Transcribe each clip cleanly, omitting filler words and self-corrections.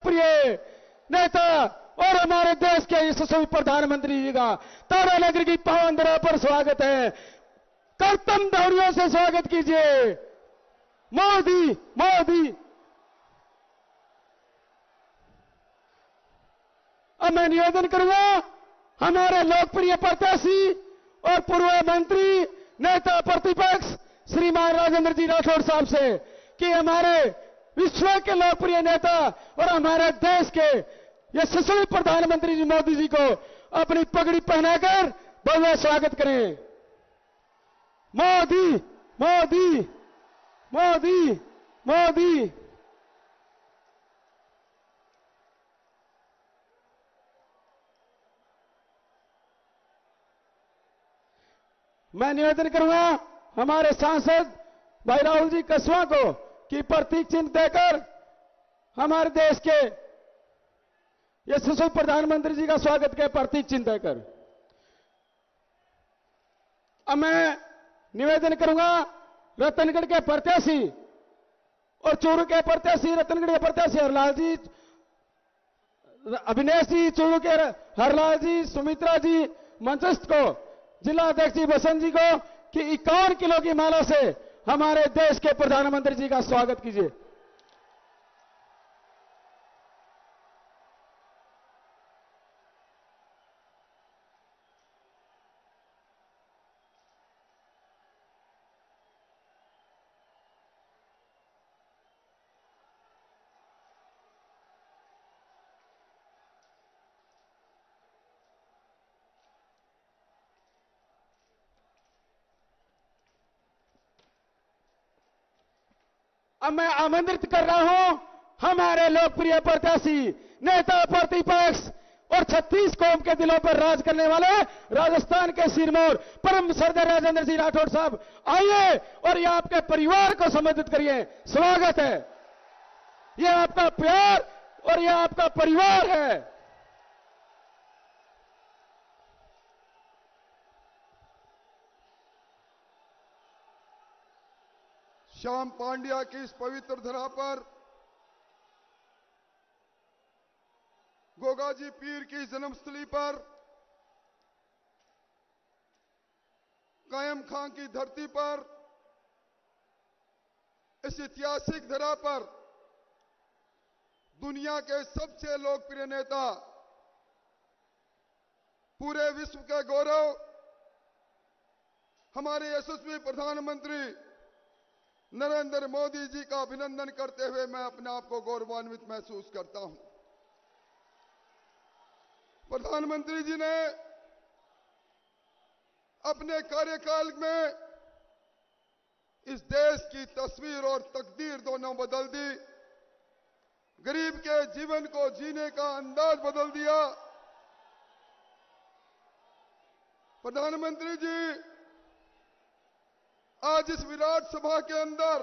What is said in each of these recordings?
प्रिय नेता और हमारे देश के यशस्वी प्रधानमंत्री जी का तारानगर की पावन धरा पर स्वागत है। करतम ध्वनियों से स्वागत कीजिए। मोदी मोदी। अब मैं निवेदन करूंगा हमारे लोकप्रिय प्रत्याशी और पूर्व मंत्री नेता प्रतिपक्ष श्रीमान राजेंद्र जी राठौड़ साहब से कि हमारे विश्व के लोकप्रिय नेता और हमारे देश के यशस्वी प्रधानमंत्री जी मोदी जी को अपनी पगड़ी पहनाकर भव्य स्वागत करें। मोदी मोदी मोदी मोदी। मैं निवेदन करूंगा हमारे सांसद भाई राहुल जी कसवा को कि प्रतीक चिन्ह देकर हमारे देश के यशस्वी प्रधानमंत्री जी का स्वागत के प्रतीक चिन्ह देकर। अब मैं निवेदन करूंगा रतनगढ़ के प्रत्याशी और चूरू के प्रत्याशी, रतनगढ़ के प्रत्याशी हरलाल जी, अभिनेश जी, चूरू के हरलाल जी, सुमित्रा जी, मंचस्थ को, जिला अध्यक्ष जी बसंत जी को कि 51 किलो की माला से हमारे देश के प्रधानमंत्री जी का स्वागत कीजिए। अब मैं आमंत्रित कर रहा हूं हमारे लोकप्रिय प्रत्याशी नेता प्रतिपक्ष और 36 कौम के दिलों पर राज करने वाले राजस्थान के सिरमौर परम श्रद्धेय राजेंद्र जी राठौड़ साहब आइए और ये आपके परिवार को संबोधित करिए। स्वागत है। ये आपका प्यार और ये आपका परिवार है। श्याम पांड्या की इस पवित्र धरा पर गोगाजी पीर की जन्मस्थली पर कायम खां की धरती पर इस ऐतिहासिक धरा पर दुनिया के सबसे लोकप्रिय नेता, पूरे विश्व के गौरव हमारे यशस्वी प्रधानमंत्री नरेंद्र मोदी जी का अभिनंदन करते हुए मैं अपने आप को गौरवान्वित महसूस करता हूं। प्रधानमंत्री जी ने अपने कार्यकाल में इस देश की तस्वीर और तकदीर दोनों बदल दी। गरीब के जीवन को जीने का अंदाज बदल दिया। प्रधानमंत्री जी आज इस विराट सभा के अंदर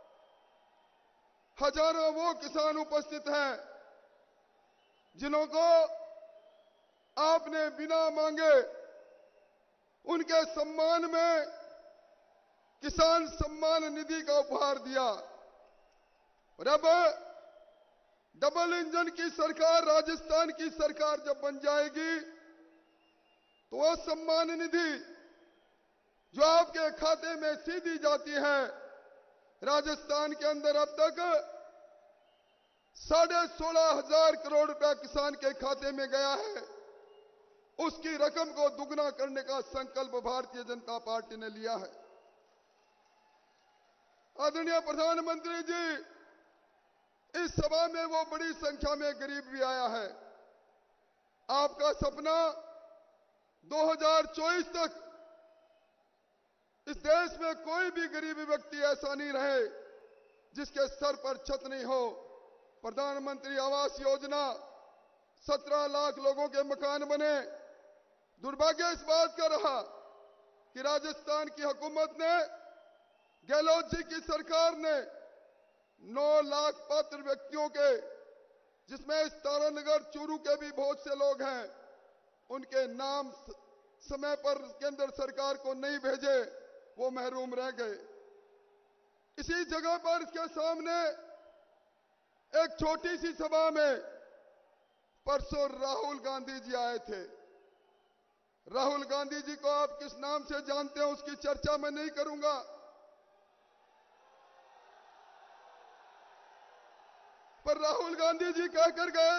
हजारों वो किसान उपस्थित हैं जिन्हों को आपने बिना मांगे उनके सम्मान में किसान सम्मान निधि का उपहार दिया। और अब डबल इंजन की सरकार, राजस्थान की सरकार जब बन जाएगी तो वह सम्मान निधि जो आपके खाते में सीधी जाती है, राजस्थान के अंदर अब तक 16,500 करोड़ रुपया किसान के खाते में गया है। उसकी रकम को दुगना करने का संकल्प भारतीय जनता पार्टी ने लिया है। आदरणीय प्रधानमंत्री जी, इस सभा में वो बड़ी संख्या में गरीब भी आया है। आपका सपना 2024 तक इस देश में कोई भी गरीब व्यक्ति ऐसा नहीं रहे जिसके सर पर छत नहीं हो। प्रधानमंत्री आवास योजना 17 लाख लोगों के मकान बने। दुर्भाग्य इस बात का रहा कि राजस्थान की हुकूमत ने, गहलोत जी की सरकार ने 9 लाख पात्र व्यक्तियों के, जिसमें इस तारानगर चूरू के भी बहुत से लोग हैं, उनके नाम समय पर के अंदर सरकार को नहीं भेजे, वो महरूम रह गए। इसी जगह पर इसके सामने एक छोटी सी सभा में परसों राहुल गांधी जी आए थे। राहुल गांधी जी को आप किस नाम से जानते हैं उसकी चर्चा मैं नहीं करूंगा, पर राहुल गांधी जी कहकर गए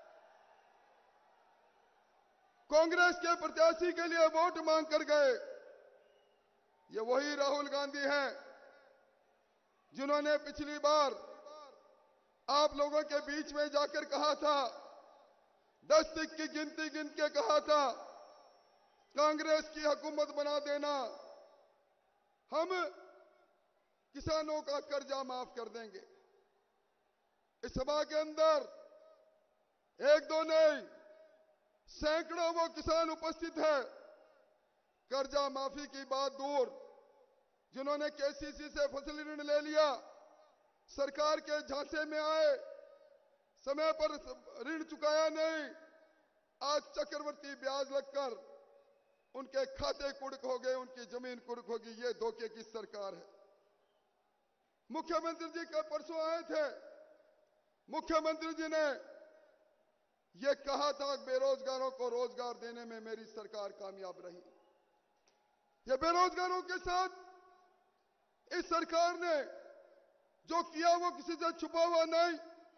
कांग्रेस के प्रत्याशी के लिए वोट मांग कर गए। ये वही राहुल गांधी हैं जिन्होंने पिछली बार आप लोगों के बीच में जाकर कहा था, 10 तक की गिनती गिन के कहा था कांग्रेस की हुकूमत बना देना, हम किसानों का कर्जा माफ कर देंगे। इस सभा के अंदर एक दो नहीं, सैकड़ों वो किसान उपस्थित है। कर्जा माफी की बात दूर, जिन्होंने केसीसी से फसल ऋण ले लिया, सरकार के झांसे में आए, समय पर ऋण चुकाया नहीं, आज चक्रवर्ती ब्याज लगकर उनके खाते कुर्क हो गए, उनकी जमीन कुर्क होगी। ये धोखे की सरकार है। मुख्यमंत्री जी कल परसों आए थे, मुख्यमंत्री जी ने यह कहा था बेरोजगारों को रोजगार देने में मेरी सरकार कामयाब रही। ये बेरोजगारों के साथ इस सरकार ने जो किया वो किसी से छुपा हुआ नहीं।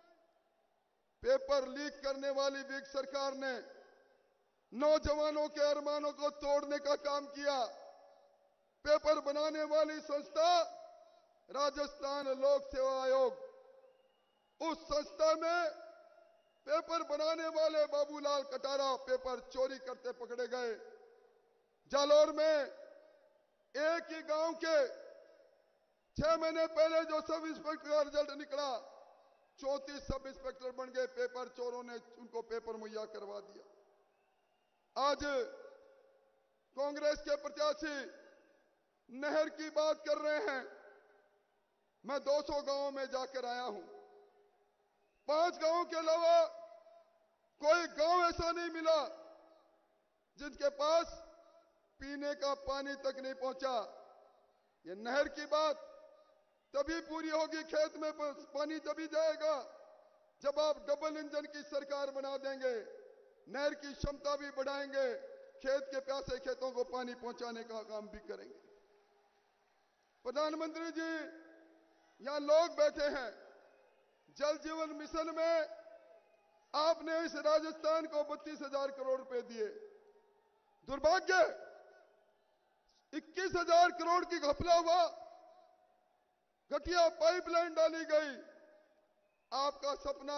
पेपर लीक करने वाली विग सरकार ने नौजवानों के अरमानों को तोड़ने का काम किया। पेपर बनाने वाली संस्था राजस्थान लोक सेवा आयोग, उस संस्था में पेपर बनाने वाले बाबूलाल कटारा पेपर चोरी करते पकड़े गए। जालौर में एक ही गांव के 6 महीने पहले जो सब इंस्पेक्टर का रिजल्ट निकला, 34 सब इंस्पेक्टर बन गए। पेपर चोरों ने उनको पेपर मुहैया करवा दिया। आज कांग्रेस के प्रत्याशी नहर की बात कर रहे हैं। मैं 200 गांवों में जाकर आया हूं। 5 गांवों के अलावा कोई गांव ऐसा नहीं मिला जिनके पास पीने का पानी तक नहीं पहुंचा। ये नहर की बात तभी पूरी होगी, खेत में पानी तभी जाएगा जब आप डबल इंजन की सरकार बना देंगे, नहर की क्षमता भी बढ़ाएंगे, खेत के प्यासे खेतों को पानी पहुंचाने का काम भी करेंगे। प्रधानमंत्री जी, यहां लोग बैठे हैं। जल जीवन मिशन में आपने इस राजस्थान को 32,000 करोड़ रुपए दिए। दुर्भाग्य 21,000 करोड़ की घपला हुआ, घटिया पाइपलाइन डाली गई। आपका सपना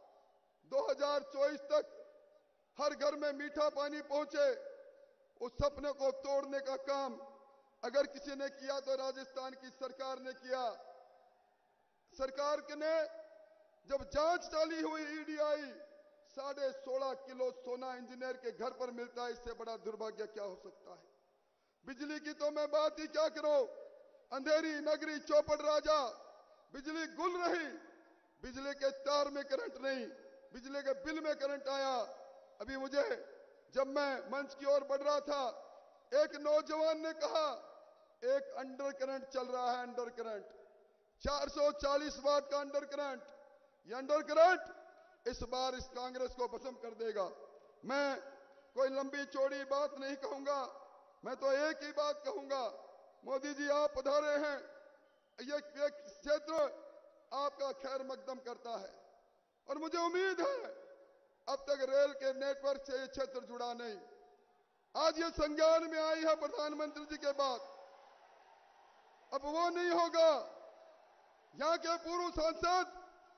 2024 तक हर घर में मीठा पानी पहुंचे, उस सपने को तोड़ने का काम अगर किसी ने किया तो राजस्थान की सरकार ने किया। सरकार ने जब जांच चाली हुई, ईडी आई, 16.5 किलो सोना इंजीनियर के घर पर मिलता है। इससे बड़ा दुर्भाग्य क्या हो सकता है। बिजली की तो मैं बात ही क्या करूं। अंधेरी नगरी चौपड़ राजा, बिजली गुल रही, बिजली के तार में करंट नहीं, बिजली के बिल में करंट आया। अभी मुझे जब मैं मंच की ओर बढ़ रहा था, एक नौजवान ने कहा एक अंडर करंट चल रहा है, अंडर करंट 440 वाट का अंडर करंट। ये अंडर करंट इस बार इस कांग्रेस को भस्म कर देगा। मैं कोई लंबी चौड़ी बात नहीं कहूंगा, मैं तो एक ही बात कहूंगा। मोदी जी, आप पधारे हैं, ये क्षेत्र आपका खैर मकदम करता है और मुझे उम्मीद है अब तक रेल के नेटवर्क से ये क्षेत्र जुड़ा नहीं। आज ये संज्ञान में आई है प्रधानमंत्री जी के बाद, अब वो नहीं होगा। यहां के पूर्व सांसद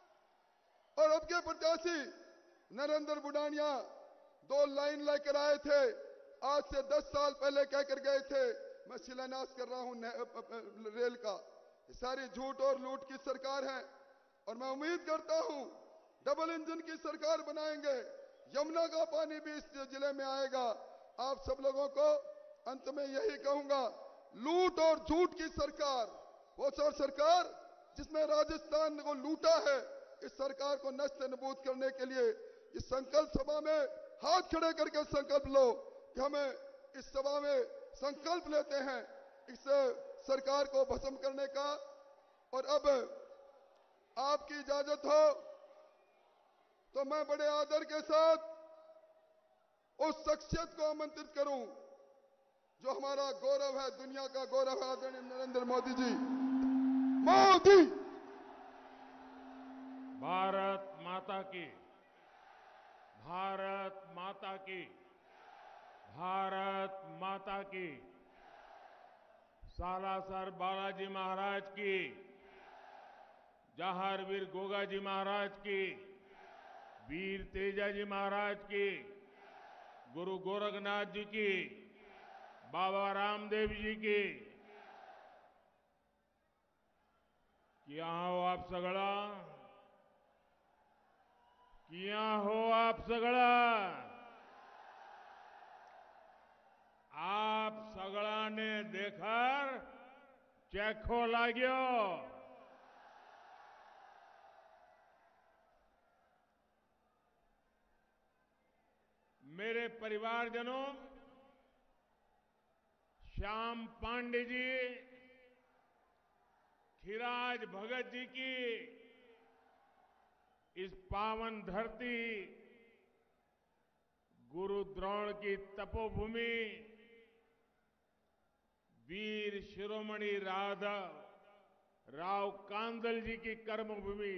और अब के प्रत्याशी नरेंद्र बुडानिया 2 लाइन लेकर आए थे, आज से 10 साल पहले कहकर गए थे मैं शिलान्यास कर रहा हूं रेल का। सारी झूठ और लूट की सरकार है और मैं उम्मीद करता हूं डबल इंजन की सरकार बनाएंगे, यमुना का पानी भी इस जिले में आएगा। आप सब लोगों को अंत में यही कहूंगा, लूट और झूठ की सरकार, वो सरकार जिसमें राजस्थान को लूटा है, इस सरकार को नष्ट नबूद करने के लिए इस संकल्प सभा में हाथ खड़े करके संकल्प लो कि हमें इस सभा में संकल्प लेते हैं इस सरकार को भस्म करने का। और अब आपकी इजाजत हो तो मैं बड़े आदर के साथ उस शख्सियत को आमंत्रित करूं जो हमारा गौरव है, दुनिया का गौरव है, आदरणीय नरेंद्र मोदी जी। मोदी। भारत माता की, भारत माता की, भारत माता की। सालासर बालाजी महाराज की, जहारवीर गोगाजी महाराज की, वीर तेजाजी महाराज की, गुरु गोरखनाथ जी की, बाबा रामदेव जी की। किया हो आप सगळा, किया हो आप सगळा। आप सगळाने देकर चेखो लाग्यो। मेरे परिवारजनों, श्याम पांडे जी, खिराज भगत जी की इस पावन धरती, गुरु द्रोण की तपोभूमि, वीर शिरोमणि राव कांदल जी की कर्मभूमि,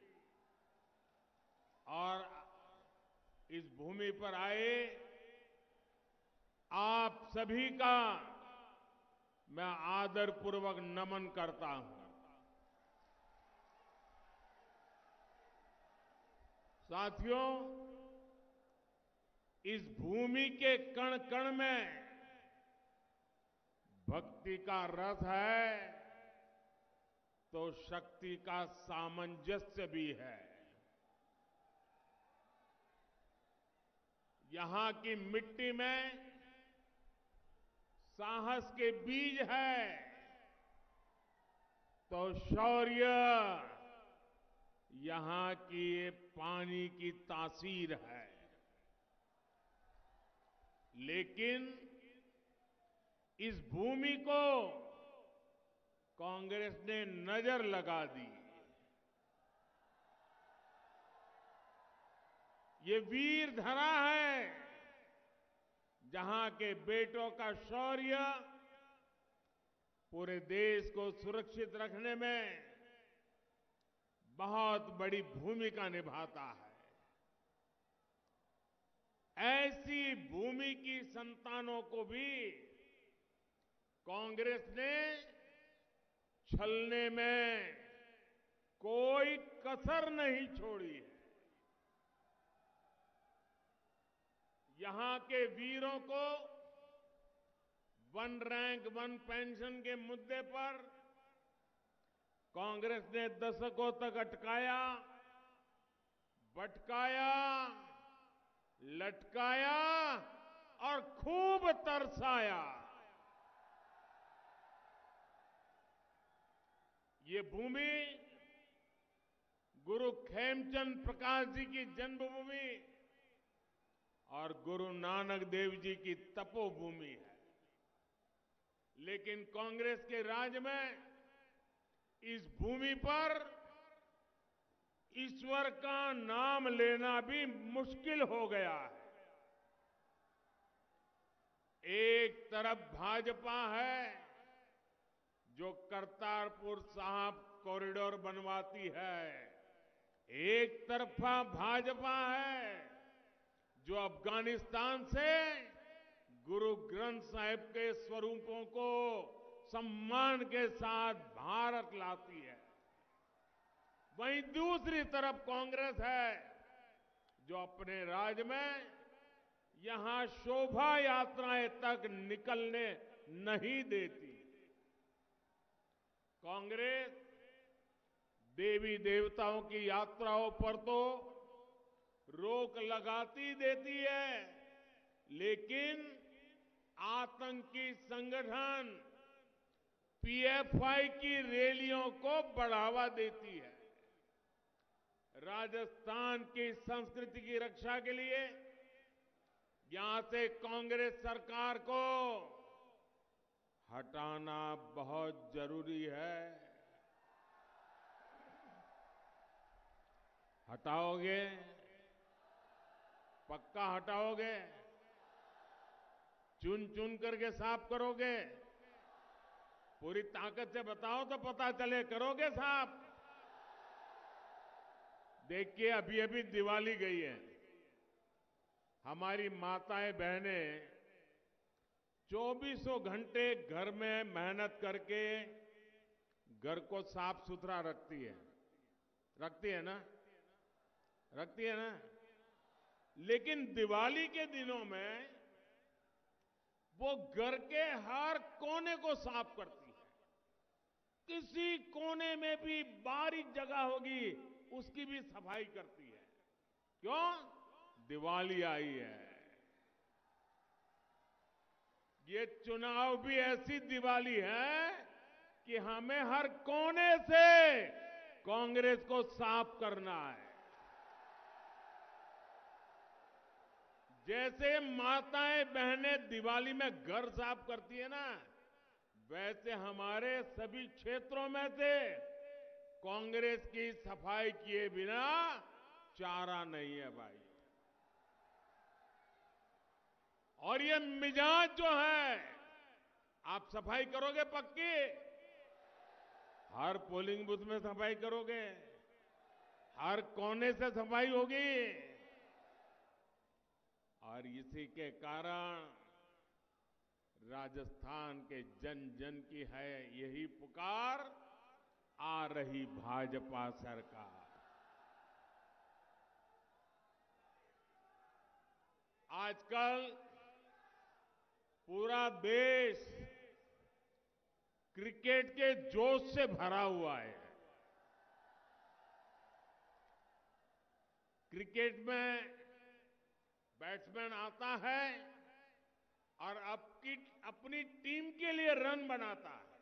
और इस भूमि पर आए आप सभी का मैं आदरपूर्वक नमन करता हूं। साथियों, इस भूमि के कण कण में भक्ति का रस है तो शक्ति का सामंजस्य भी है। यहां की मिट्टी में साहस के बीज है तो शौर्य यहां की ये पानी की तासीर है। लेकिन इस भूमि को कांग्रेस ने नजर लगा दी। ये वीर धरा है जहां के बेटों का शौर्य पूरे देश को सुरक्षित रखने में बहुत बड़ी भूमिका निभाता है। ऐसी भूमि की संतानों को भी कांग्रेस ने छलने में कोई कसर नहीं छोड़ी है। यहां के वीरों को वन रैंक वन पेंशन के मुद्दे पर कांग्रेस ने दशकों तक अटकाया, भटकाया, लटकाया और खूब तरसाया। ये भूमि गुरु खेमचंद प्रकाश जी की जन्मभूमि और गुरु नानक देव जी की तपोभूमि है। लेकिन कांग्रेस के राज में इस भूमि पर ईश्वर का नाम लेना भी मुश्किल हो गया है। एक तरफ भाजपा है जो करतारपुर साहिब कॉरिडोर बनवाती है, एक तरफा भाजपा है जो अफगानिस्तान से गुरु ग्रंथ साहिब के स्वरूपों को सम्मान के साथ भारत लाती है। वहीं दूसरी तरफ कांग्रेस है जो अपने राज में यहां शोभा यात्राएं तक निकलने नहीं देती। कांग्रेस देवी देवताओं की यात्राओं पर तो रोक लगाती देती है, लेकिन आतंकी संगठन पीएफआई की रैलियों को बढ़ावा देती है। राजस्थान की संस्कृति की रक्षा के लिए यहां से कांग्रेस सरकार को हटाना बहुत जरूरी है। हटाओगे पक्का हटाओगे? चुन चुन करके साफ करोगे? पूरी ताकत से बताओ तो पता चले, करोगे साफ? देखिए, अभी अभी दिवाली गई है। हमारी माताएं बहनें 24 घंटे घर में मेहनत करके घर को साफ सुथरा रखती है। रखती है ना? रखती है ना? लेकिन दिवाली के दिनों में वो घर के हर कोने को साफ करती है। किसी कोने में भी बारीक जगह होगी उसकी भी सफाई करती है। क्यों? दिवाली आई है। ये चुनाव भी ऐसी दिवाली है कि हमें हर कोने से कांग्रेस को साफ करना है। जैसे माताएं बहनें दिवाली में घर साफ करती है ना, वैसे हमारे सभी क्षेत्रों में से कांग्रेस की सफाई किए बिना चारा नहीं है भाई। और ये मिजाज जो है, आप सफाई करोगे पक्की? हर पोलिंग बूथ में सफाई करोगे? हर कोने से सफाई होगी? और इसी के कारण राजस्थान के जन जन की है यही पुकार, आ रही भाजपा सरकार। आजकल पूरा देश क्रिकेट के जोश से भरा हुआ है। क्रिकेट में बैट्समैन आता है और अपनी टीम के लिए रन बनाता है।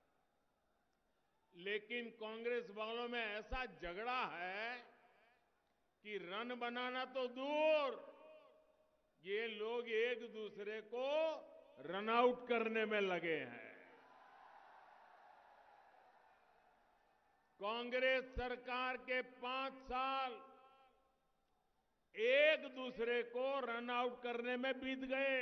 लेकिन कांग्रेस वालों में ऐसा झगड़ा है कि रन बनाना तो दूर, ये लोग एक दूसरे को रन आउट करने में लगे हैं। कांग्रेस सरकार के 5 साल एक दूसरे को रन आउट करने में बीत गए।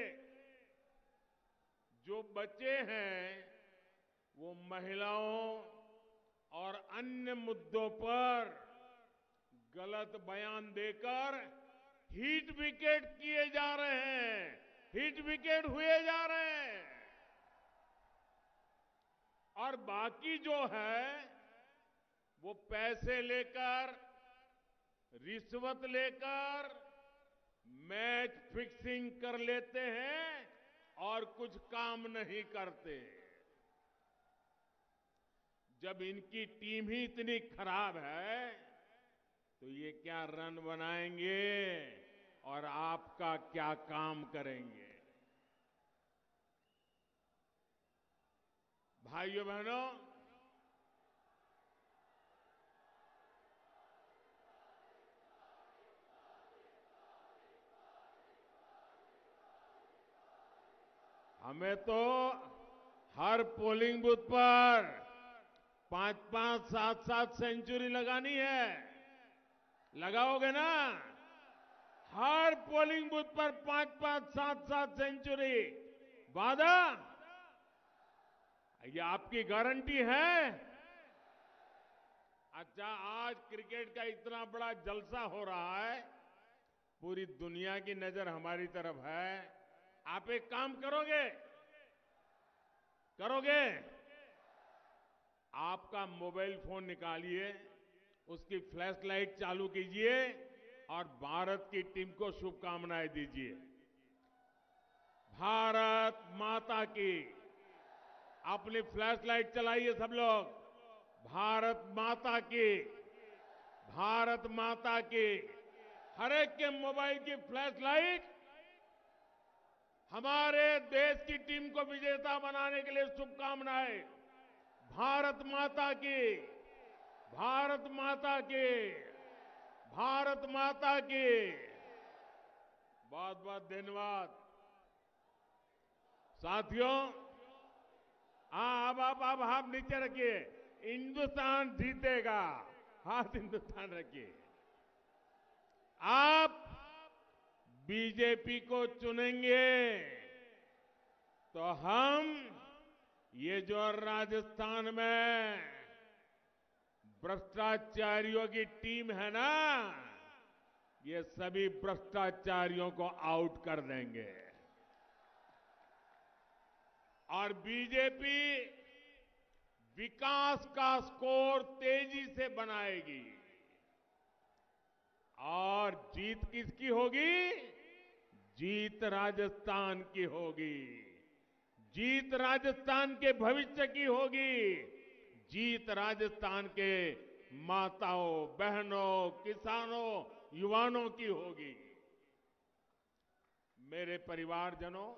जो बचे हैं वो महिलाओं और अन्य मुद्दों पर गलत बयान देकर हिट विकेट किए जा रहे हैं, हिट विकेट हुए जा रहे हैं। और बाकी जो है वो पैसे लेकर, रिश्वत लेकर मैच फिक्सिंग कर लेते हैं और कुछ काम नहीं करते। जब इनकी टीम ही इतनी खराब है तो ये क्या रन बनाएंगे और आपका क्या काम करेंगे? भाइयों बहनों, हमें तो हर पोलिंग बूथ पर 5-5, 7-7 सेंचुरी लगानी है। लगाओगे ना? हर पोलिंग बूथ पर 5-5, 7-7 सेंचुरी। वादा? ये आपकी गारंटी है? अच्छा, आज क्रिकेट का इतना बड़ा जलसा हो रहा है, पूरी दुनिया की नजर हमारी तरफ है। आप एक काम करोगे? करोगे? आपका मोबाइल फोन निकालिए, उसकी फ्लैश लाइट चालू कीजिए और भारत की टीम को शुभकामनाएं दीजिए। भारत माता की। अपनी फ्लैश लाइट चलाइए सब लोग। भारत माता की, भारत माता की। हर एक के मोबाइल की फ्लैश लाइट हमारे देश की टीम को विजेता बनाने के लिए शुभकामनाएं। भारत माता की, भारत माता की, भारत माता की। बहुत बहुत धन्यवाद साथियों। अब हाथ नीचे रखिए। हिंदुस्तान जीतेगा। हाथ हिंदुस्तान रखिए। आप बीजेपी को चुनेंगे तो हम ये जो राजस्थान में भ्रष्टाचारियों की टीम है ना, ये सभी भ्रष्टाचारियों को आउट कर देंगे और बीजेपी विकास का स्कोर तेजी से बनाएगी। और जीत किसकी होगी? जीत राजस्थान की होगी। जीत राजस्थान के भविष्य की होगी। जीत राजस्थान के माताओं, बहनों, किसानों, युवाओं की होगी। मेरे परिवारजनों,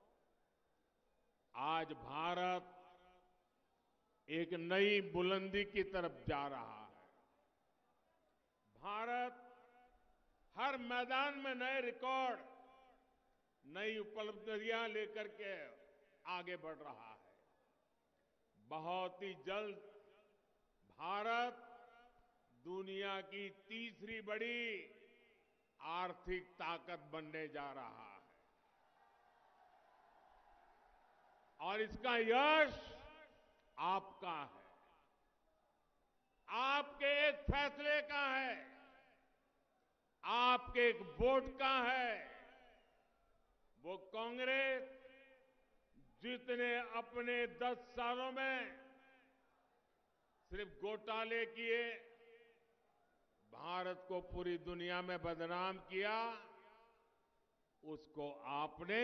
आज भारत एक नई बुलंदी की तरफ जा रहा है। भारत हर मैदान में नए रिकॉर्ड, नई उपलब्धियां लेकर के आगे बढ़ रहा है। बहुत ही जल्द भारत दुनिया की तीसरी बड़ी आर्थिक ताकत बनने जा रहा है और इसका यश आपका है, आपके एक फैसले का है, आपके एक वोट का है। वो कांग्रेस जितने अपने 10 सालों में सिर्फ घोटाले किए, भारत को पूरी दुनिया में बदनाम किया, उसको आपने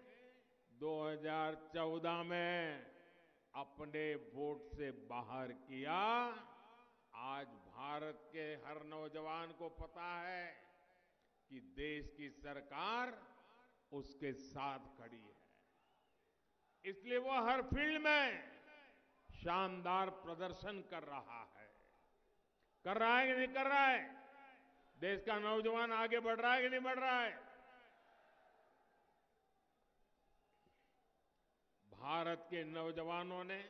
2014 में अपने वोट से बाहर किया। आज भारत के हर नौजवान को पता है कि देश की सरकार उसके साथ खड़ी है। इसलिए वो हर फील्ड में शानदार प्रदर्शन कर रहा है। कर रहा है कि नहीं कर रहा है? देश का नौजवान आगे बढ़ रहा है कि नहीं बढ़ रहा है? भारत के नौजवानों ने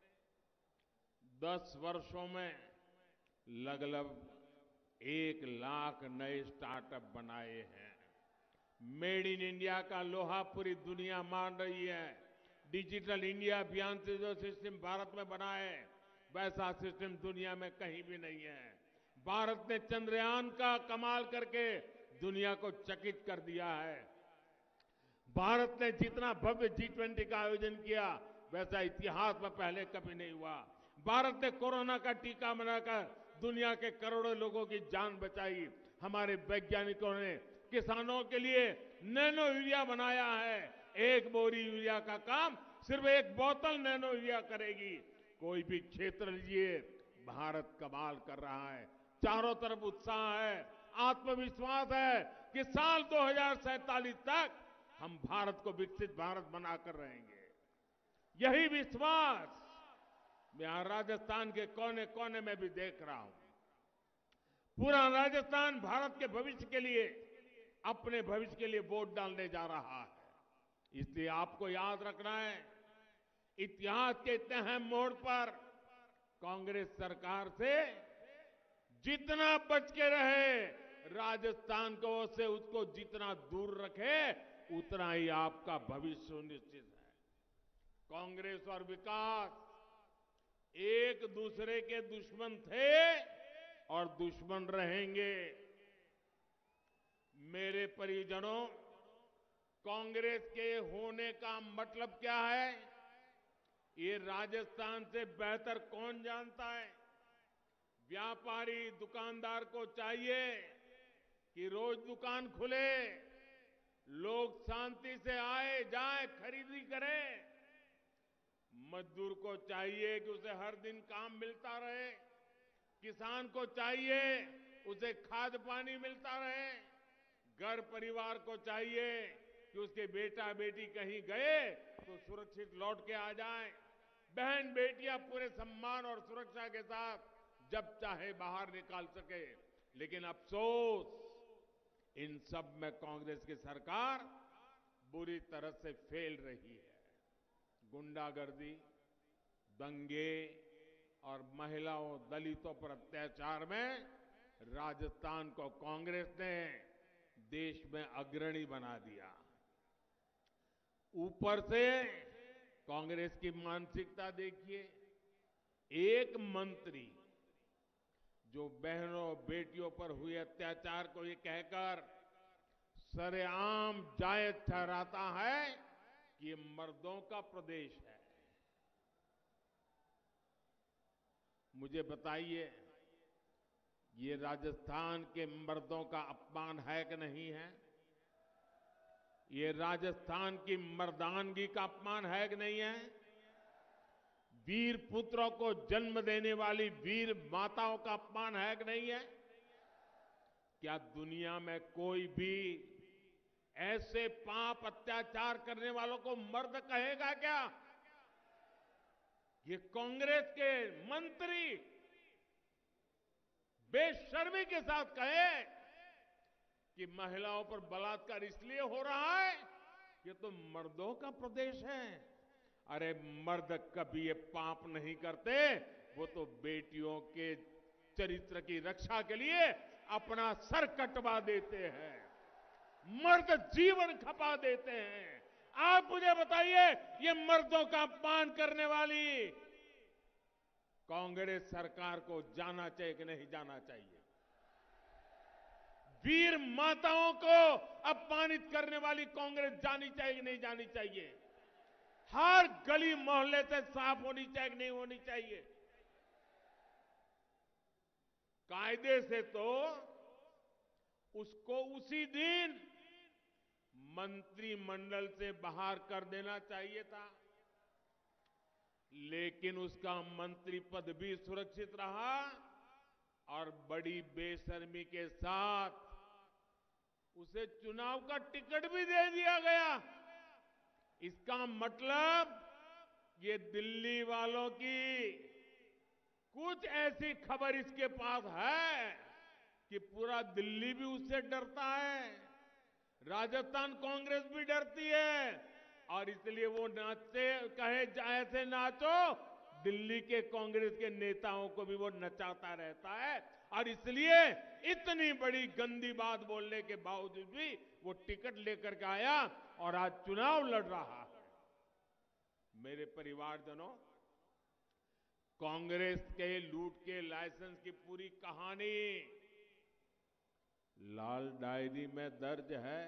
10 वर्षों में लगभग 1 लाख नए स्टार्टअप बनाए हैं। मेड इन इंडिया का लोहा पूरी दुनिया मान रही है। डिजिटल इंडिया अभियान से जो सिस्टम भारत में बना है, वैसा सिस्टम दुनिया में कहीं भी नहीं है। भारत ने चंद्रयान का कमाल करके दुनिया को चकित कर दिया है। भारत ने जितना भव्य G20 का आयोजन किया, वैसा इतिहास में पहले कभी नहीं हुआ। भारत ने कोरोना का टीका बनाकर दुनिया के करोड़ों लोगों की जान बचाई। हमारे वैज्ञानिकों ने किसानों के लिए नैनो यूरिया बनाया है। 1 बोरी यूरिया का काम सिर्फ 1 बोतल नैनो यूरिया करेगी। कोई भी क्षेत्र लीजिए, भारत कमाल कर रहा है। चारों तरफ उत्साह है, आत्मविश्वास है कि साल 2047 तक हम भारत को विकसित भारत बनाकर रहेंगे। यही विश्वास मैं यहां राजस्थान के कोने कोने में भी देख रहा हूं। पूरा राजस्थान भारत के भविष्य के लिए, अपने भविष्य के लिए वोट डालने जा रहा है। इसलिए आपको याद रखना है, इतिहास के इतने अहम मोड़ पर कांग्रेस सरकार से जितना बच के रहे, राजस्थान को से उसको जितना दूर रखे, उतना ही आपका भविष्य सुनिश्चित है। कांग्रेस और विकास एक दूसरे के दुश्मन थे और दुश्मन रहेंगे। मेरे परिजनों, कांग्रेस के होने का मतलब क्या है, ये राजस्थान से बेहतर कौन जानता है? व्यापारी दुकानदार को चाहिए कि रोज दुकान खुले, लोग शांति से आए जाए, खरीदी करें। मजदूर को चाहिए कि उसे हर दिन काम मिलता रहे। किसान को चाहिए उसे खाद पानी मिलता रहे। घर परिवार को चाहिए कि उसके बेटा बेटी कहीं गए तो सुरक्षित लौट के आ जाएं। बहन बेटियां पूरे सम्मान और सुरक्षा के साथ जब चाहे बाहर निकाल सके। लेकिन अफसोस, इन सब में कांग्रेस की सरकार बुरी तरह से फेल रही है। गुंडागर्दी, दंगे और महिलाओं, दलितों पर अत्याचार में राजस्थान को कांग्रेस ने देश में अग्रणी बना दिया। ऊपर से कांग्रेस की मानसिकता देखिए, एक मंत्री जो बहनों बेटियों पर हुए अत्याचार को ये कहकर सरेआम जायज ठहराता है कि ये मर्दों का प्रदेश है। मुझे बताइए, ये राजस्थान के मर्दों का अपमान है कि नहीं है? ये राजस्थान की मर्दानगी का अपमान है कि नहीं है? वीर पुत्रों को जन्म देने वाली वीर माताओं का अपमान है कि नहीं है? क्या दुनिया में कोई भी ऐसे पाप अत्याचार करने वालों को मर्द कहेगा क्या? ये कांग्रेस के मंत्री बेशर्मी के साथ कहे कि महिलाओं पर बलात्कार इसलिए हो रहा है, ये तो मर्दों का प्रदेश है। अरे मर्द कभी ये पाप नहीं करते, वो तो बेटियों के चरित्र की रक्षा के लिए अपना सर कटवा देते हैं, मर्द जीवन खपा देते हैं। आप मुझे बताइए, ये मर्दों का अपमान करने वाली कांग्रेस सरकार को जाना चाहिए कि नहीं जाना चाहिए? वीर माताओं को अपमानित करने वाली कांग्रेस जानी चाहिए कि नहीं जानी चाहिए? हर गली मोहल्ले से साफ होनी चाहिए कि नहीं होनी चाहिए? कायदे से तो उसको उसी दिन मंत्रिमंडल से बाहर कर देना चाहिए था, लेकिन उसका मंत्री पद भी सुरक्षित रहा और बड़ी बेशर्मी के साथ उसे चुनाव का टिकट भी दे दिया गया। इसका मतलब ये दिल्ली वालों की कुछ ऐसी खबर इसके पास है कि पूरा दिल्ली भी उससे डरता है, राजस्थान कांग्रेस भी डरती है, और इसलिए वो नाचते कहे ऐसे नाचो, दिल्ली के कांग्रेस के नेताओं को भी वो नचाता रहता है। और इसलिए इतनी बड़ी गंदी बात बोलने के बावजूद भी वो टिकट लेकर के आया और आज चुनाव लड़ रहा है। मेरे परिवारजनों, कांग्रेस के लूट के लाइसेंस की पूरी कहानी लाल डायरी में दर्ज है।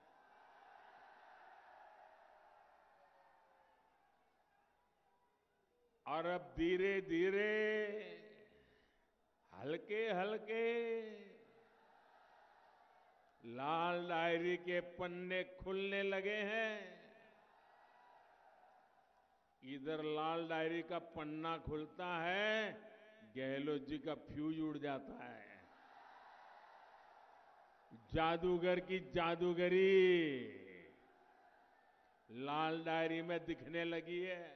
और अब धीरे धीरे हल्के हल्के लाल डायरी के पन्ने खुलने लगे हैं। इधर लाल डायरी का पन्ना खुलता है, गहलोत जी का फ्यूज उड़ जाता है। जादूगर की जादूगरी लाल डायरी में दिखने लगी है।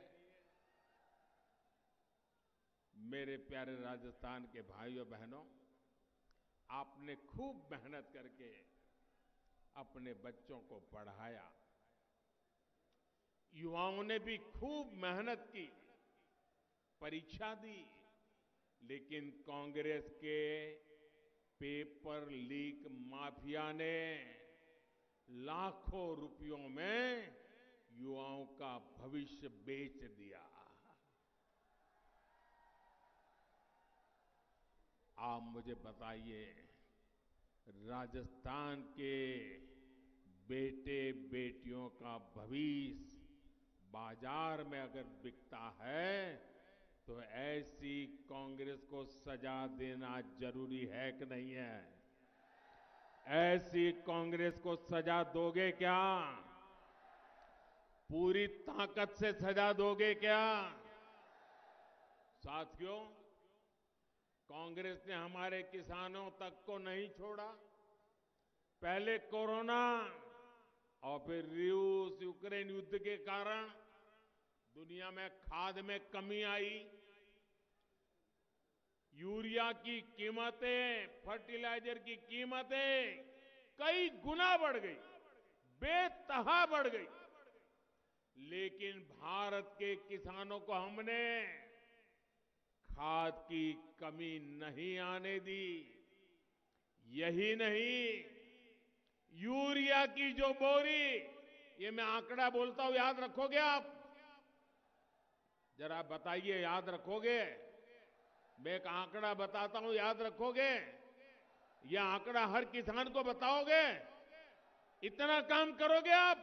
मेरे प्यारे राजस्थान के भाइयों बहनों, आपने खूब मेहनत करके अपने बच्चों को पढ़ाया, युवाओं ने भी खूब मेहनत की, परीक्षा दी, लेकिन कांग्रेस के पेपर लीक माफिया ने लाखों रुपयों में युवाओं का भविष्य बेच दिया। आप मुझे बताइए, राजस्थान के बेटे बेटियों का भविष्य बाजार में अगर बिकता है तो ऐसी कांग्रेस को सजा देना जरूरी है कि नहीं है? ऐसी कांग्रेस को सजा दोगे क्या? पूरी ताकत से सजा दोगे क्या? साथियों, कांग्रेस ने हमारे किसानों तक को नहीं छोड़ा। पहले कोरोना और फिर रूस यूक्रेन युद्ध के कारण दुनिया में खाद में कमी आई, यूरिया की कीमतें, फर्टिलाइजर की कीमतें कई गुना बढ़ गई, बेतहा बढ़ गई, लेकिन भारत के किसानों को हमने खाद की कमी नहीं आने दी। यही नहीं, यूरिया की जो बोरी, ये मैं आंकड़ा बोलता हूं, याद रखोगे आप? जरा बताइए, याद रखोगे? मैं एक आंकड़ा बताता हूं, याद रखोगे? यह आंकड़ा हर किसान को बताओगे? इतना काम करोगे आप?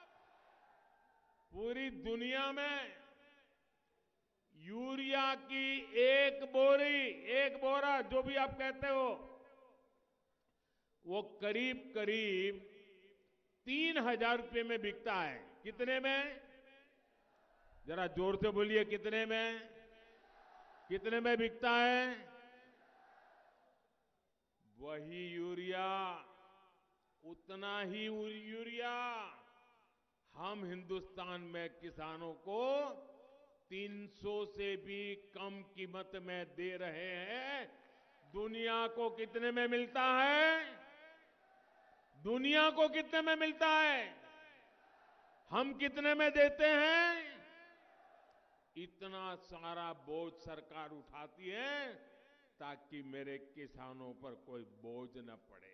पूरी दुनिया में यूरिया की एक बोरी, एक बोरा, जो भी आप कहते हो, वो करीब करीब 3,000 रुपए में बिकता है। कितने में? जरा जोर से बोलिए, कितने में? कितने में बिकता है? वही यूरिया, उतना ही यूरिया हम हिंदुस्तान में किसानों को 300 से भी कम कीमत में दे रहे हैं। दुनिया को कितने में मिलता है? दुनिया को कितने में मिलता है? हम कितने में देते हैं? इतना सारा बोझ सरकार उठाती है ताकि मेरे किसानों पर कोई बोझ न पड़े।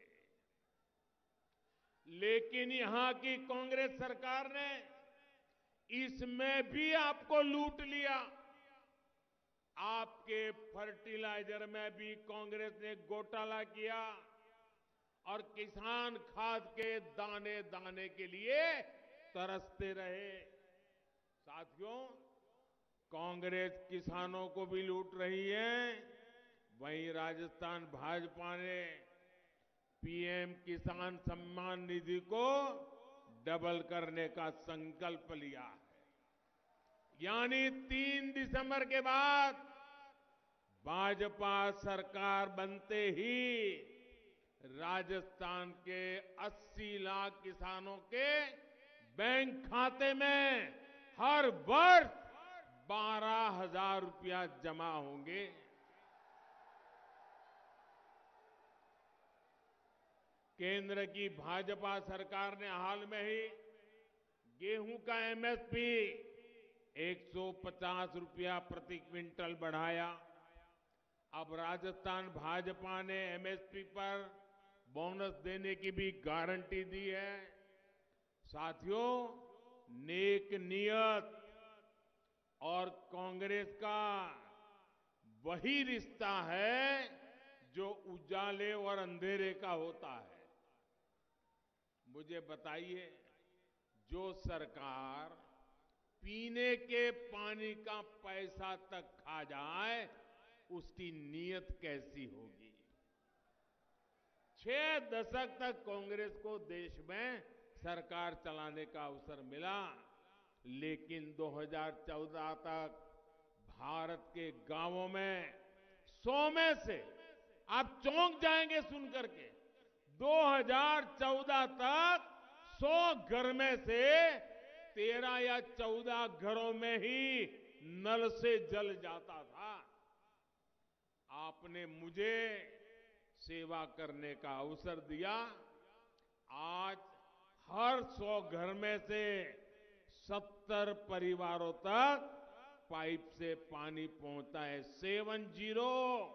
लेकिन यहां की कांग्रेस सरकार ने इसमें भी आपको लूट लिया। आपके फर्टिलाइजर में भी कांग्रेस ने घोटाला किया और किसान खाद के दाने दाने के लिए तरसते रहे। साथियों, कांग्रेस किसानों को भी लूट रही है, वहीं राजस्थान भाजपा ने पीएम किसान सम्मान निधि को डबल करने का संकल्प लिया है। यानी 3 दिसंबर के बाद भाजपा सरकार बनते ही राजस्थान के 80 लाख किसानों के बैंक खाते में हर वर्ष 12,000 रुपया जमा होंगे। केंद्र की भाजपा सरकार ने हाल में ही गेहूं का एमएसपी 150 रुपया प्रति क्विंटल बढ़ाया। अब राजस्थान भाजपा ने एमएसपी पर बोनस देने की भी गारंटी दी है। साथियों, नेक नियत और कांग्रेस का वही रिश्ता है जो उजाले और अंधेरे का होता है। मुझे बताइए, जो सरकार पीने के पानी का पैसा तक खा जाए, उसकी नीयत कैसी होगी? 6 दशक तक कांग्रेस को देश में सरकार चलाने का अवसर मिला, लेकिन 2014 तक भारत के गांवों में 100 में से, आप चौंक जाएंगे सुनकर के, 2014 तक 100 घर में से 13 या 14 घरों में ही नल से जल जाता था। आपने मुझे सेवा करने का अवसर दिया। आज हर 100 घर में से 70 परिवारों तक पाइप से पानी पहुंचता है। 70।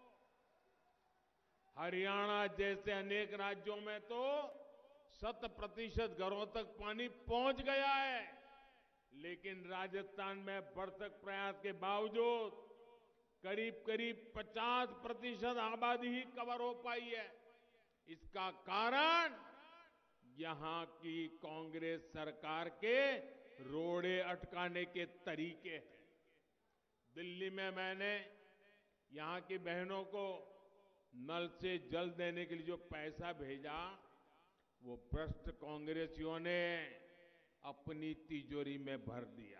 हरियाणा जैसे अनेक राज्यों में तो 100% घरों तक पानी पहुंच गया है, लेकिन राजस्थान में भरसक प्रयास के बावजूद करीब करीब 50% आबादी ही कवर हो पाई है। इसका कारण यहां की कांग्रेस सरकार के रोड़े अटकाने के तरीके हैं। दिल्ली में मैंने यहां की बहनों को नल से जल देने के लिए जो पैसा भेजा, वो भ्रष्ट कांग्रेसियों ने अपनी तिजोरी में भर दिया।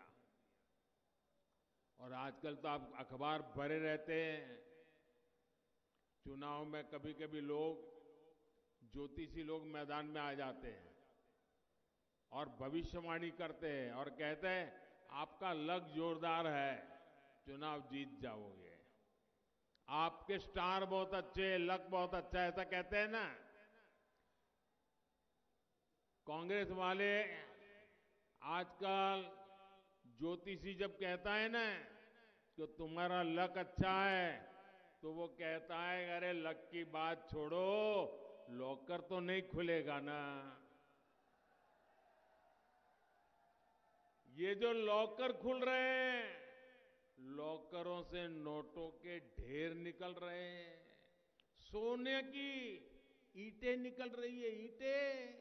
और आजकल तो आप अखबार भरे रहते हैं, चुनाव में कभी कभी लोग, ज्योतिषी लोग मैदान में आ जाते हैं और भविष्यवाणी करते हैं और कहते हैं आपका लक जोरदार है, चुनाव जीत जाओगे, आपके स्टार बहुत अच्छे, लक बहुत अच्छा है, ऐसा कहते हैं ना। कांग्रेस वाले आजकल ज्योतिषी जब कहता है ना कि तुम्हारा लक अच्छा है, तो वो कहता है अरे लक की बात छोड़ो, लॉकर तो नहीं खुलेगा ना। ये जो लॉकर खुल रहे हैं, लॉकरों से नोटों के ढेर निकल रहे हैं, सोने की ईंटें निकल रही है, ईंटें।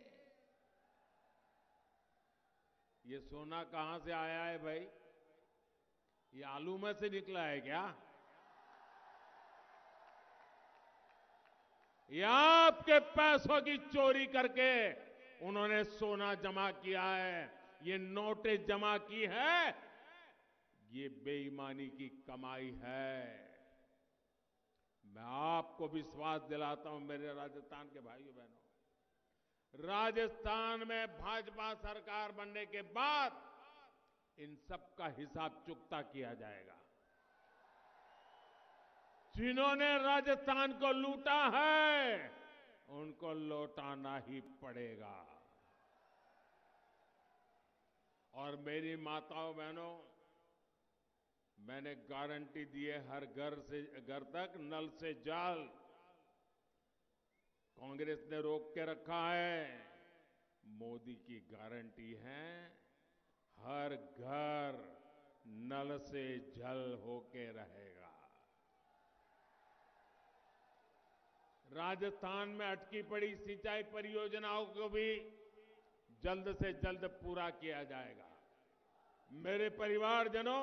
ये सोना कहां से आया है भाई? ये आलू में से निकला है क्या? या आपके पैसों की चोरी करके उन्होंने सोना जमा किया है, ये नोटें जमा की है, ये बेईमानी की कमाई है। मैं आपको विश्वास दिलाता हूं मेरे राजस्थान के भाइयों बहनों, राजस्थान में भाजपा सरकार बनने के बाद इन सब का हिसाब चुकता किया जाएगा। जिन्होंने राजस्थान को लूटा है उनको लौटाना ही पड़ेगा। और मेरी माताओं बहनों, मैंने गारंटी दी है, हर घर तक नल से जल। कांग्रेस ने रोक के रखा है, मोदी की गारंटी है हर घर नल से जल होके रहेगा। राजस्थान में अटकी पड़ी सिंचाई परियोजनाओं को भी जल्द से जल्द पूरा किया जाएगा। मेरे परिवारजनों,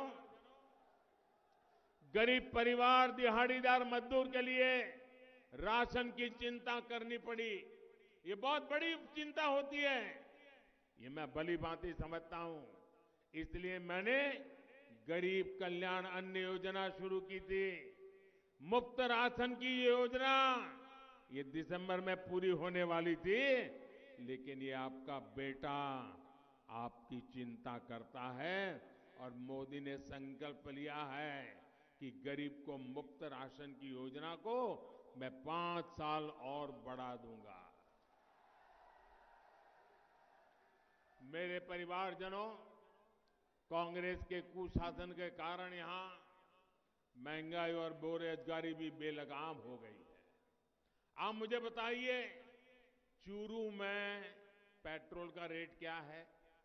गरीब परिवार, दिहाड़ीदार मजदूर के लिए राशन की चिंता करनी पड़ी, ये बहुत बड़ी चिंता होती है, ये मैं भली भांति समझता हूं। इसलिए मैंने गरीब कल्याण अन्न योजना शुरू की थी। मुफ्त राशन की ये योजना ये दिसंबर में पूरी होने वाली थी, लेकिन ये आपका बेटा आपकी चिंता करता है और मोदी ने संकल्प लिया है कि गरीब को मुफ्त राशन की योजना को मैं 5 साल और बढ़ा दूंगा। मेरे परिवारजनों, कांग्रेस के कुशासन के कारण यहां महंगाई और बेरोजगारी भी बेलगाम हो गई है। आप मुझे बताइए, चूरू में पेट्रोल का रेट क्या है?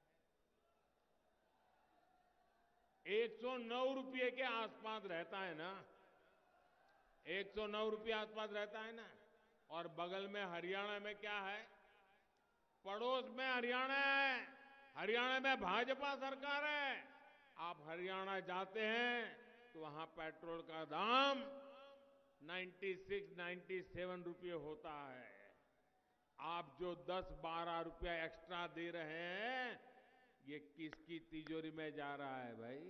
109 रुपये के आसपास रहता है ना, 109 रुपये आसपास रहता है ना। और बगल में हरियाणा में क्या है? पड़ोस में हरियाणा है, हरियाणा में भाजपा सरकार है। आप हरियाणा जाते हैं तो वहां पेट्रोल का दाम 96-97 रुपये होता है। आप जो 10-12 रुपया एक्स्ट्रा दे रहे हैं, ये किसकी तिजोरी में जा रहा है भाई?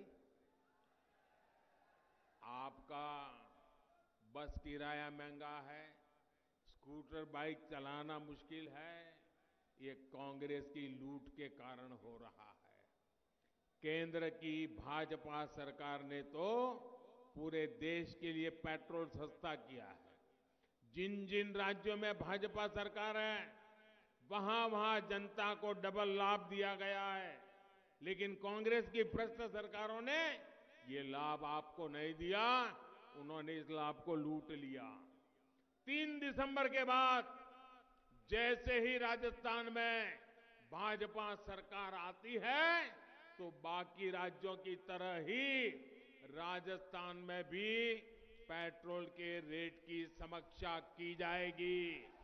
आपका बस किराया महंगा है, स्कूटर बाइक चलाना मुश्किल है, ये कांग्रेस की लूट के कारण हो रहा है। केंद्र की भाजपा सरकार ने तो पूरे देश के लिए पेट्रोल सस्ता किया है। जिन जिन राज्यों में भाजपा सरकार है, वहां जनता को डबल लाभ दिया गया है, लेकिन कांग्रेस की भ्रष्ट सरकारों ने ये लाभ आपको नहीं दिया, उन्होंने इस लाभ को लूट लिया। 3 दिसंबर के बाद जैसे ही राजस्थान में भाजपा सरकार आती है, तो बाकी राज्यों की तरह ही राजस्थान में भी पेट्रोल के रेट की समीक्षा की जाएगी।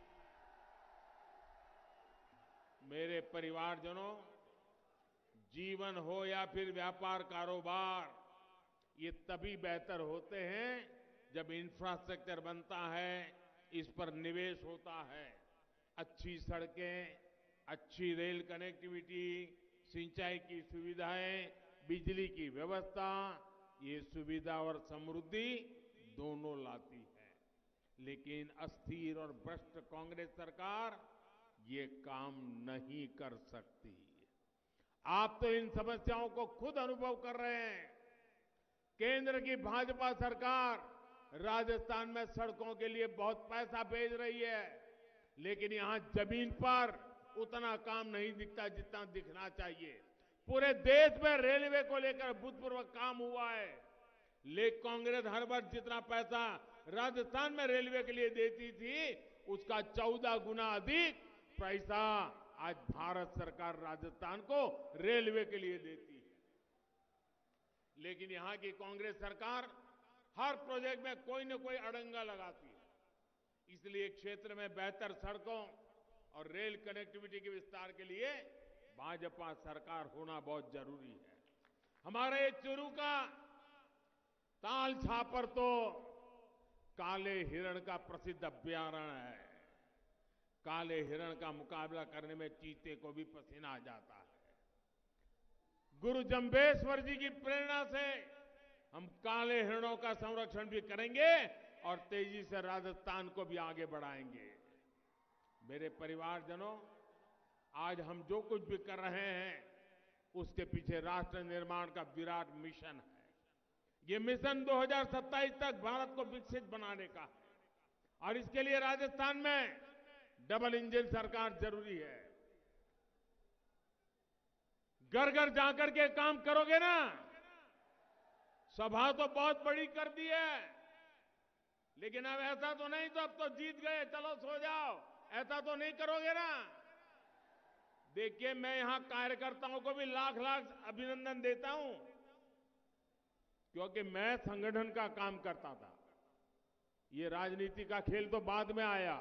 मेरे परिवारजनों, जीवन हो या फिर व्यापार कारोबार, ये तभी बेहतर होते हैं जब इंफ्रास्ट्रक्चर बनता है, इस पर निवेश होता है। अच्छी सड़कें, अच्छी रेल कनेक्टिविटी, सिंचाई की सुविधाएं, बिजली की व्यवस्था, ये सुविधा और समृद्धि दोनों लाती है। लेकिन अस्थिर और भ्रष्ट कांग्रेस सरकार ये काम नहीं कर सकती। आप तो इन समस्याओं को खुद अनुभव कर रहे हैं। केंद्र की भाजपा सरकार राजस्थान में सड़कों के लिए बहुत पैसा भेज रही है, लेकिन यहां जमीन पर उतना काम नहीं दिखता जितना दिखना चाहिए। पूरे देश में रेलवे को लेकर अभूतपूर्व काम हुआ है, लेकिन कांग्रेस हर वर्ष जितना पैसा राजस्थान में रेलवे के लिए देती थी, उसका 14 गुना अधिक पैसा आज भारत सरकार राजस्थान को रेलवे के लिए देती है। लेकिन यहां की कांग्रेस सरकार हर प्रोजेक्ट में कोई न कोई अड़ंगा लगाती है। इसलिए क्षेत्र में बेहतर सड़कों और रेल कनेक्टिविटी के विस्तार के लिए भाजपा सरकार होना बहुत जरूरी है। हमारे चुरू का ताल छापर तो काले हिरण का प्रसिद्ध अभयारण्य है। काले हिरण का मुकाबला करने में चीते को भी पसीना आ जाता है। गुरु जंबेश्वर जी की प्रेरणा से हम काले हिरणों का संरक्षण भी करेंगे और तेजी से राजस्थान को भी आगे बढ़ाएंगे। मेरे परिवारजनों, आज हम जो कुछ भी कर रहे हैं उसके पीछे राष्ट्र निर्माण का विराट मिशन है। ये मिशन 2027 तक भारत को विकसित बनाने का है और इसके लिए राजस्थान में डबल इंजन सरकार जरूरी है। घर घर जाकर के काम करोगे ना। सभा तो बहुत बड़ी कर दी है, लेकिन अब ऐसा तो नहीं तो अब तो जीत गए चलो सो जाओ, ऐसा तो नहीं करोगे ना। देखिए, मैं यहां कार्यकर्ताओं को भी लाख लाख अभिनंदन देता हूं, क्योंकि मैं संगठन का काम करता था। ये राजनीति का खेल तो बाद में आया।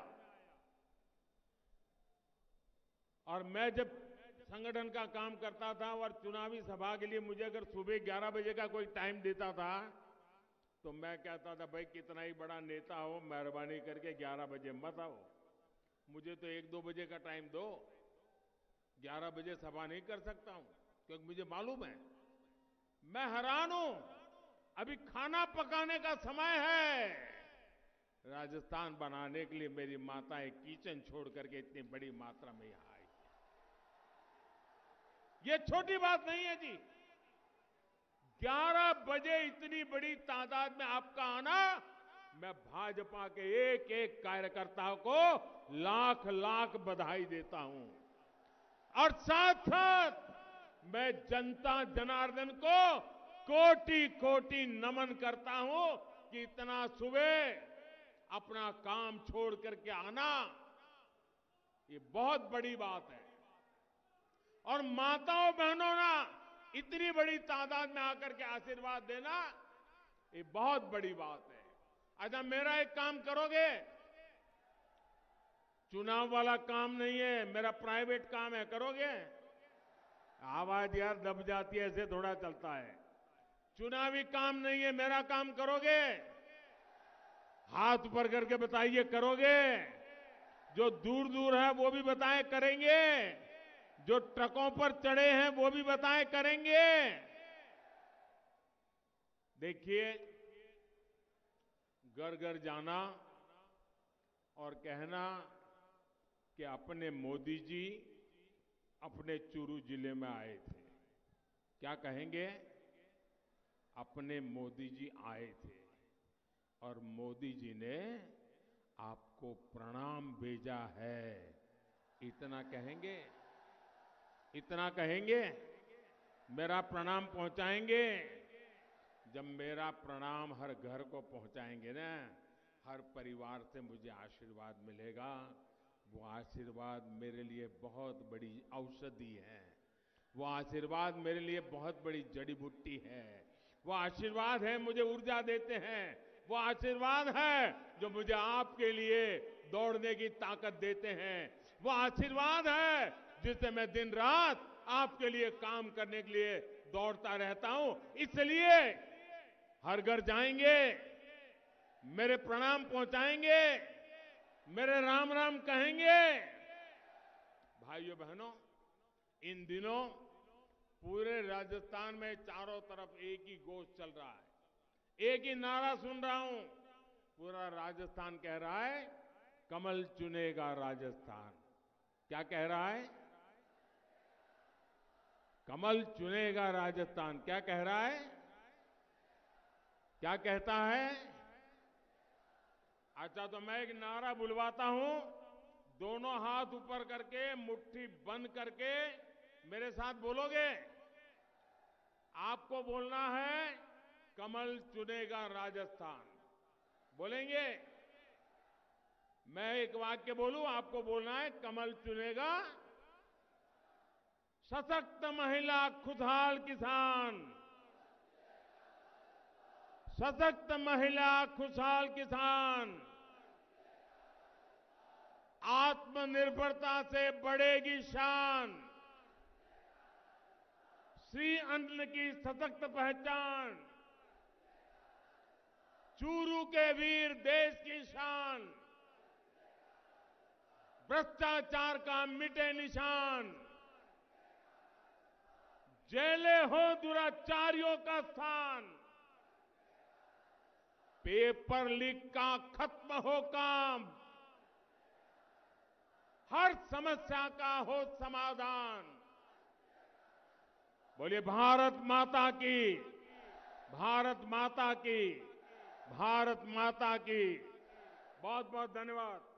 और मैं जब संगठन का काम करता था और चुनावी सभा के लिए मुझे अगर सुबह 11 बजे का कोई टाइम देता था तो मैं कहता था, भाई कितना ही बड़ा नेता हो, मेहरबानी करके 11 बजे मत आओ, मुझे तो 1-2 बजे का टाइम दो। 11 बजे सभा नहीं कर सकता हूं, क्योंकि मुझे मालूम है। मैं हैरान हूं, अभी खाना पकाने का समय है। राजस्थान बनाने के लिए मेरी माताएं किचन छोड़ करके इतनी बड़ी मात्रा में यहां आई। ये छोटी बात नहीं है जी। 11 बजे इतनी बड़ी तादाद में आपका आना, मैं भाजपा के एक एक कार्यकर्ता को लाख लाख बधाई देता हूं। और साथ साथ मैं जनता जनार्दन को कोटि कोटि नमन करता हूं कि इतना सुबह अपना काम छोड़ करके आना, ये बहुत बड़ी बात है। और माताओं बहनों ना इतनी बड़ी तादाद में आकर के आशीर्वाद देना, ये बहुत बड़ी बात है। अच्छा, मेरा एक काम करोगे? चुनाव वाला काम नहीं है, मेरा प्राइवेट काम है, करोगे? आवाज यार दब जाती है, ऐसे थोड़ा चलता है। चुनावी काम नहीं है, मेरा काम करोगे? हाथ ऊपर करके बताइए, करोगे? जो दूर दूर है वो भी बताएं करेंगे, जो ट्रकों पर चढ़े हैं वो भी बताएं करेंगे। देखिए, घर घर जाना और कहना कि अपने मोदी जी अपने चुरू जिले में आए थे। क्या कहेंगे? अपने मोदी जी आए थे और मोदी जी ने आपको प्रणाम भेजा है। इतना कहेंगे? इतना कहेंगे? मेरा प्रणाम पहुंचाएंगे? जब मेरा प्रणाम हर घर को पहुंचाएंगे ना, हर परिवार से मुझे आशीर्वाद मिलेगा। वो आशीर्वाद मेरे लिए बहुत बड़ी औषधि है। वो आशीर्वाद मेरे लिए बहुत बड़ी जड़ी बूटी है। वो आशीर्वाद है, मुझे ऊर्जा देते हैं। वो आशीर्वाद है जो मुझे आपके लिए दौड़ने की ताकत देते हैं। वो आशीर्वाद है जिससे मैं दिन रात आपके लिए काम करने के लिए दौड़ता रहता हूं। इसलिए हर घर जाएंगे, मेरे प्रणाम पहुंचाएंगे, मेरे राम राम कहेंगे। भाइयों बहनों, इन दिनों पूरे राजस्थान में चारों तरफ एक ही घोष चल रहा है, एक ही नारा सुन रहा हूं। पूरा राजस्थान कह रहा है, कमल चुनेगा राजस्थान। क्या कह रहा है? कमल चुनेगा राजस्थान। क्या कह रहा है? क्या कहता है? अच्छा, तो मैं एक नारा बुलवाता हूं, दोनों हाथ ऊपर करके मुट्ठी बंद करके मेरे साथ बोलोगे। आपको बोलना है, कमल चुनेगा राजस्थान। बोलेंगे? मैं एक वाक्य बोलूं, आपको बोलना है, कमल चुनेगा सशक्त महिला, खुशहाल किसान। सशक्त महिला, खुशहाल किसान। आत्मनिर्भरता से बढ़ेगी शान। श्री अन्न की सशक्त पहचान। चूरू के वीर देश की शान। भ्रष्टाचार का मिटे निशान। जेलें हो दुराचारियों का स्थान। पेपर लीक का खत्म हो काम। हर समस्या का हो समाधान। बोलिए भारत माता की, भारत माता की, भारत माता की। बहुत बहुत धन्यवाद।